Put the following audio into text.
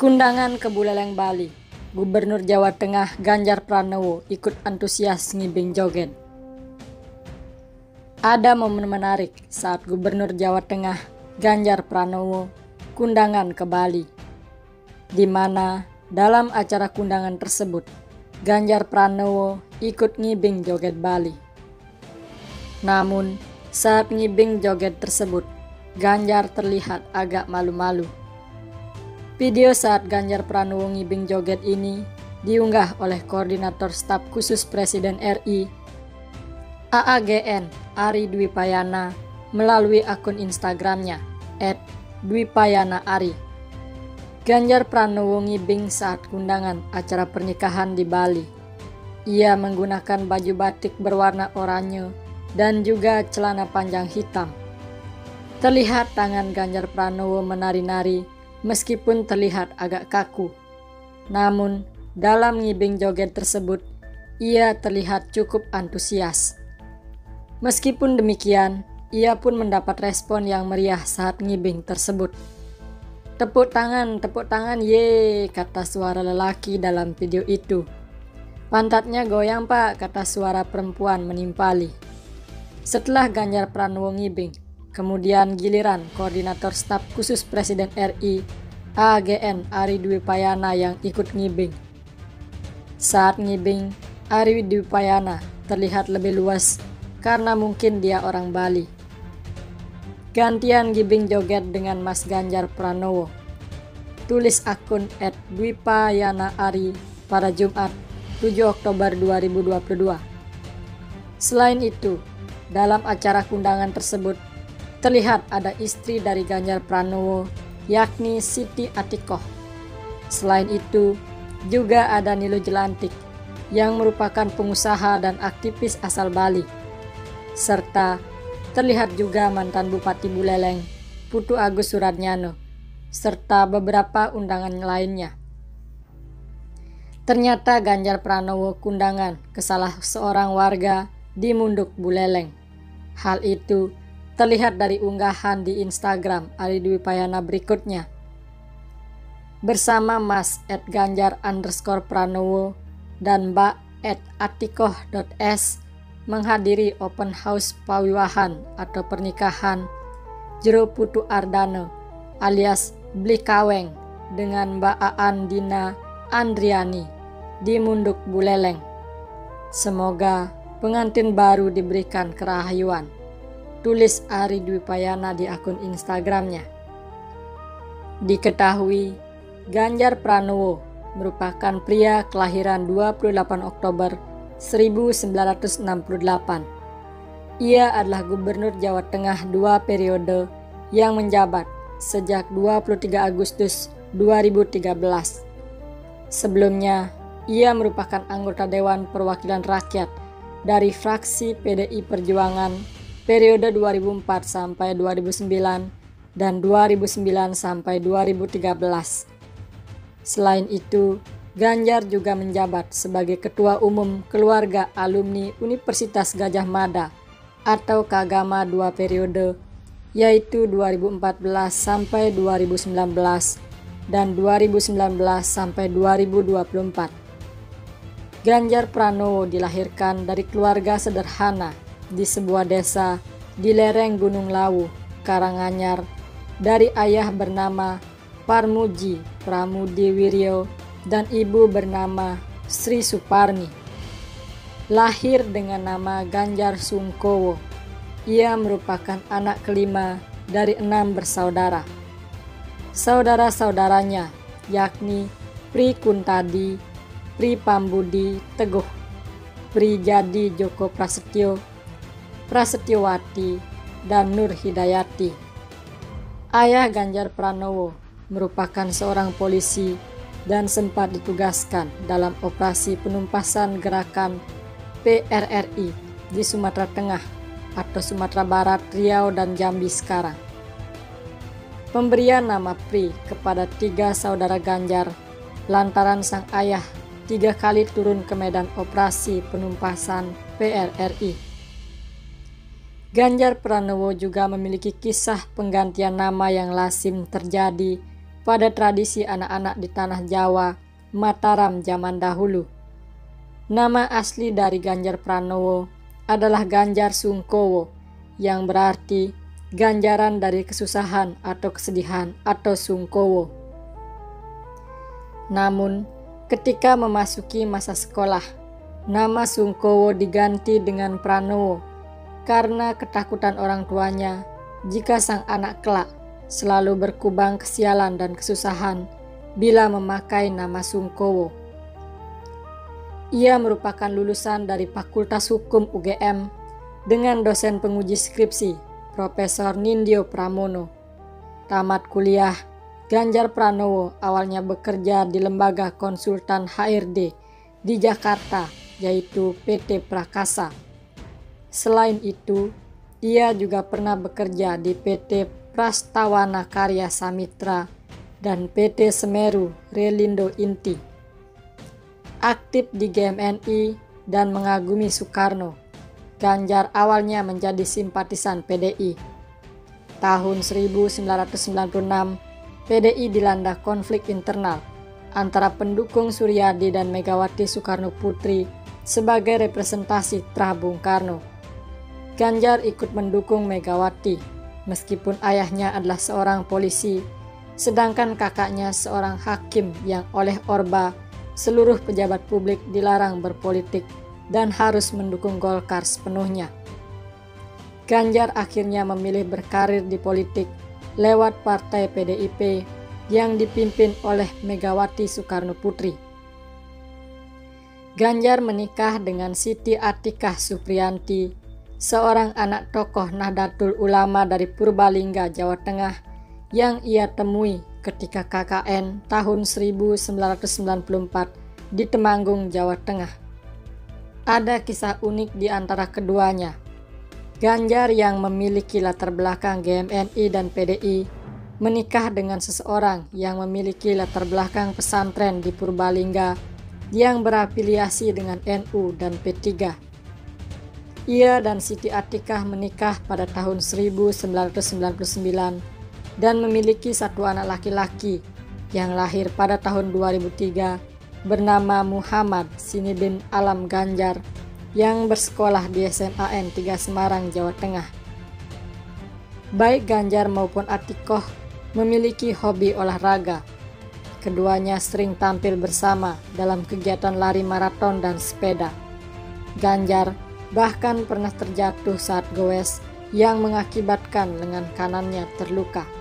Kundangan ke Buleleng, Bali. Gubernur Jawa Tengah Ganjar Pranowo ikut antusias ngibing joget. Ada momen menarik saat Gubernur Jawa Tengah Ganjar Pranowo kundangan ke Bali, di mana dalam acara kundangan tersebut Ganjar Pranowo ikut ngibing joget Bali. Namun saat ngibing joget tersebut Ganjar terlihat agak malu-malu. Video saat Ganjar Pranowo ngibing joget ini diunggah oleh Koordinator Staf Khusus Presiden RI AAGN Ari Dwi Payana melalui akun Instagramnya @dwipayanaari. Ganjar Pranowo ngibing saat kundangan acara pernikahan di Bali. Ia menggunakan baju batik berwarna oranye dan juga celana panjang hitam. Terlihat tangan Ganjar Pranowo menari-nari meskipun terlihat agak kaku. Namun dalam ngibing joget tersebut ia terlihat cukup antusias. Meskipun demikian, ia pun mendapat respon yang meriah saat ngibing tersebut. Tepuk tangan, ye, kata suara lelaki dalam video itu. Pantatnya goyang pak, kata suara perempuan menimpali. Setelah Ganjar Pranowo ngibing, kemudian giliran Koordinator Staf Khusus Presiden RI AAGN Ari Dwi Payana yang ikut ngibing. Saat ngibing, Ari Dwi Payana terlihat lebih luas karena mungkin dia orang Bali. Gantian ngibing joget dengan Mas Ganjar Pranowo, tulis akun @dwipayanaari pada Jumat 7 Oktober 2022. Selain itu, dalam acara kundangan tersebut terlihat ada istri dari Ganjar Pranowo, yakni Siti Atikoh. Selain itu, juga ada Nilo Jelantik yang merupakan pengusaha dan aktivis asal Bali. Serta terlihat juga mantan Bupati Buleleng, Putu Agus Suratnyano, serta beberapa undangan lainnya. Ternyata Ganjar Pranowo kundangan ke salah seorang warga di Munduk Buleleng. Hal itu terlihat dari unggahan di Instagram Ari Dwi Payana berikutnya. Bersama Mas @ganjar_pranowo dan Mbak @atikoh.s menghadiri open house pawiwahan atau pernikahan Jero Putu Ardano alias Bli Kaweng dengan Mbak Aan Dina Andriani di Munduk Buleleng. Semoga pengantin baru diberikan kerahyuan, tulis Ari Dwi Payana di akun Instagramnya. Diketahui, Ganjar Pranowo merupakan pria kelahiran 28 Oktober 1968. Ia adalah Gubernur Jawa Tengah 2 periode yang menjabat sejak 23 Agustus 2013. Sebelumnya, ia merupakan anggota Dewan Perwakilan Rakyat dari fraksi PDI Perjuangan periode 2004 sampai 2009 dan 2009 sampai 2013. Selain itu, Ganjar juga menjabat sebagai Ketua Umum Keluarga Alumni Universitas Gadjah Mada atau Kagama 2 periode, yaitu 2014 sampai 2019 dan 2019 sampai 2024. Ganjar Pranowo dilahirkan dari keluarga sederhana di sebuah desa di lereng Gunung Lawu, Karanganyar, dari ayah bernama Parmuji Pramudiwiryo dan ibu bernama Sri Suparni. Lahir dengan nama Ganjar Sungkowo, ia merupakan anak kelima dari 6 bersaudara. Saudara-saudaranya yakni Pri Kuntadi, Pri Pambudi Teguh, Pri Jadi Joko Prasetyo, Prasetyowati, dan Nur Hidayati. Ayah Ganjar Pranowo merupakan seorang polisi dan sempat ditugaskan dalam operasi penumpasan gerakan PRRI di Sumatera Tengah atau Sumatera Barat, Riau, dan Jambi sekarang. Pemberian nama Pri kepada 3 saudara Ganjar lantaran sang ayah 3 kali turun ke medan operasi penumpasan PRRI. Ganjar Pranowo juga memiliki kisah penggantian nama yang lazim terjadi pada tradisi anak-anak di tanah Jawa, Mataram zaman dahulu. Nama asli dari Ganjar Pranowo adalah Ganjar Sungkowo, yang berarti ganjaran dari kesusahan atau kesedihan atau Sungkowo. Namun, ketika memasuki masa sekolah, nama Sungkowo diganti dengan Pranowo karena ketakutan orang tuanya jika sang anak kelak selalu berkubang kesialan dan kesusahan bila memakai nama Sungkowo. Ia merupakan lulusan dari Fakultas Hukum UGM dengan dosen penguji skripsi Profesor Nindyo Pramono. Tamat kuliah, Ganjar Pranowo awalnya bekerja di lembaga konsultan HRD di Jakarta, yaitu PT Prakasa. Selain itu, ia juga pernah bekerja di PT Prastawana Karya Samitra dan PT Semeru Relindo Inti. Aktif di GMNI dan mengagumi Soekarno, Ganjar awalnya menjadi simpatisan PDI. Tahun 1996, PDI dilanda konflik internal antara pendukung Suryadi dan Megawati Soekarno Putri sebagai representasi Trah Bung Karno. Ganjar ikut mendukung Megawati, meskipun ayahnya adalah seorang polisi, sedangkan kakaknya seorang hakim yang oleh Orba seluruh pejabat publik dilarang berpolitik dan harus mendukung Golkar sepenuhnya. Ganjar akhirnya memilih berkarir di politik lewat partai PDIP yang dipimpin oleh Megawati Soekarno Putri. Ganjar menikah dengan Siti Atikah Supriyanti, seorang anak tokoh Nahdlatul Ulama dari Purbalingga, Jawa Tengah yang ia temui ketika KKN tahun 1994 di Temanggung, Jawa Tengah. Ada kisah unik di antara keduanya. Ganjar yang memiliki latar belakang GMNI dan PDI menikah dengan seseorang yang memiliki latar belakang pesantren di Purbalingga yang berafiliasi dengan NU dan P3. Ia dan Siti Atikah menikah pada tahun 1999 dan memiliki satu anak laki-laki yang lahir pada tahun 2003 bernama Muhammad Sinidin Alam Ganjar yang bersekolah di SMAN 3 Semarang, Jawa Tengah. Baik Ganjar maupun Atikoh memiliki hobi olahraga. Keduanya sering tampil bersama dalam kegiatan lari maraton dan sepeda. Ganjar bahkan pernah terjatuh saat goes yang mengakibatkan lengan kanannya terluka.